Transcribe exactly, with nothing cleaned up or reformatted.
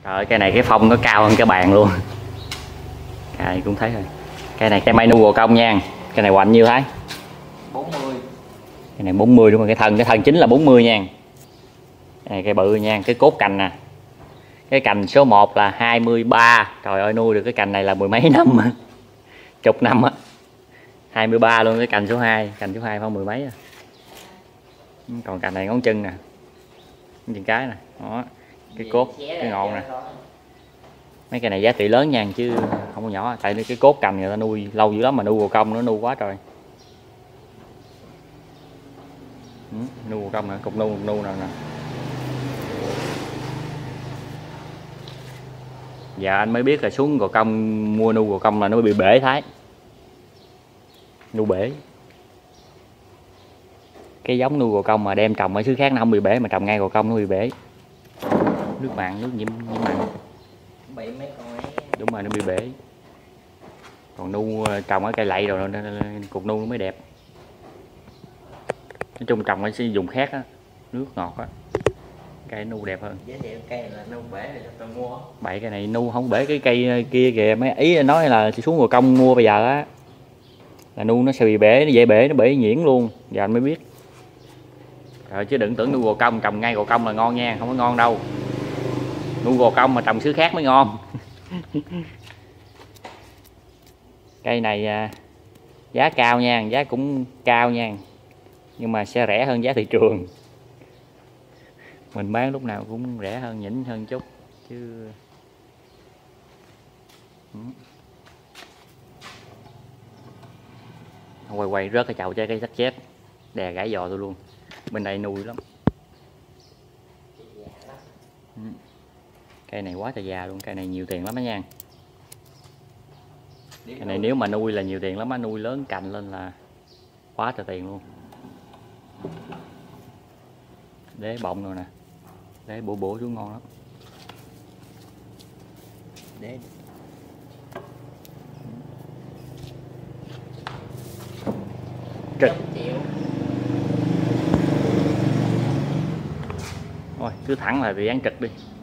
Trời, cây này cái phong nó cao hơn cái bàn luôn. Cây cũng thấy rồi. Cây này cây mai nu gồ công nha. Cây này hoành nhiêu Thái? bốn mươi. Cây này bốn mươi đúng rồi, cái thân cái thân chính là bốn mươi nha. Cây này cây bự nha, cái cốt cành nè. Cái cành số một là hai mươi ba. Trời ơi, nuôi được cái cành này là mười mấy năm. Chục năm á. hai mươi ba luôn. Cái cành số hai, cành số hai phải mười mấy à. Còn cành này ngón chân nè, ngón chân cái nè, đó, cái cốt, cái ngọn nè. Mấy cây này giá trị lớn nha chứ không có nhỏ, tại cái cốt cành người ta nuôi lâu dữ lắm mà nuôi gồ công nó nuôi quá trời. Ừ, nuôi gồ công nè, cục nu cục nu nè nè. Dạ anh mới biết là xuống gồ công mua nuôi gồ công là nó bị bể Thái. Nuôi bể. Cái giống nuôi gồ công mà đem trồng ở xứ khác nó không bị bể, mà trồng ngay gồ công nó bị bể. Nước mặn, nước nhiễm nhiễm mặn. Bị mấy con ấy. Đúng rồi, nó bị bể. Còn nu trồng ở cây lậy rồi cục nu nó mới đẹp. Nói chung trồng ở dùng khác á, nước ngọt á, cây nu đẹp hơn. Giới thiệu cây này là nu bể rồi tôi mua. Bảy cây này nu không bể, cái cây kia kìa, mấy ý nói là xuống gồ công mua bây giờ á là nu nó sẽ bị bể, nó dễ bể, nó bể nhuyễn luôn. Giờ anh mới biết. Rồi chứ đừng tưởng nu gồ công trồng ngay gồ công là ngon nha, không có ngon đâu. Nu gồ công mà trồng xứ khác mới ngon. Cây này à, giá cao nha, giá cũng cao nha, nhưng mà sẽ rẻ hơn giá thị trường. Mình bán lúc nào cũng rẻ hơn, nhỉnh hơn chút chứ. Quay quay rớt cái chậu trái cây sắt chép, đè gãy giò tôi luôn. Bên đây nuôi lắm. Cây này quá trời già luôn, cây này nhiều tiền lắm đó nha. Cây này nếu mà nuôi là nhiều tiền lắm á, nuôi lớn cành lên là quá trời tiền luôn. Đế bọng rồi nè, đế bổ bổ xuống ngon lắm. Đế trực. Thôi cứ thẳng là bị án trực đi.